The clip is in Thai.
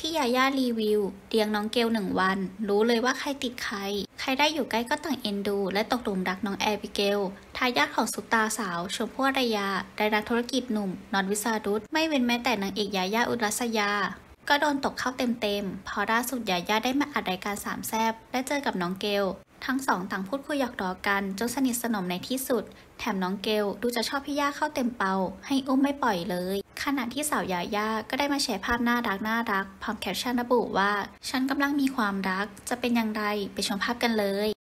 ที่ยาย่ารีวิวเลี้ยงน้องเกล1 วันรู้เลยว่าใครติดใครได้อยู่ใกล้ก็ต่างเอ็นดูและตกหลุมรักน้องแอบิเกลทายาทของซุปตาสาวชมพู่อารยาได้นักธุรกิจหนุ่มน็อตวิสารุตไม่เว้นแม้แต่นางเอกยาย่าอุรัสยาก็โดนตกเข้าเต็มๆพอล่าสุดยาย่าได้มาอัดรายการสามแซ่บและเจอกับน้องเกลทั้งสองต่างพูดคุยหยอกล้อกันจนสนิทสนมในที่สุดแถมน้องเกลดูจะชอบพี่ย่าเข้าเต็มเป่าให้อุ้มไม่ปล่อยเลยขณะที่สาวยาย่าก็ได้มาแชร์ภาพน่ารักพร้อมแคปชั่นระบุว่าฉันกำลังมีความรักจะเป็นอย่างไรไปชมภาพกันเลย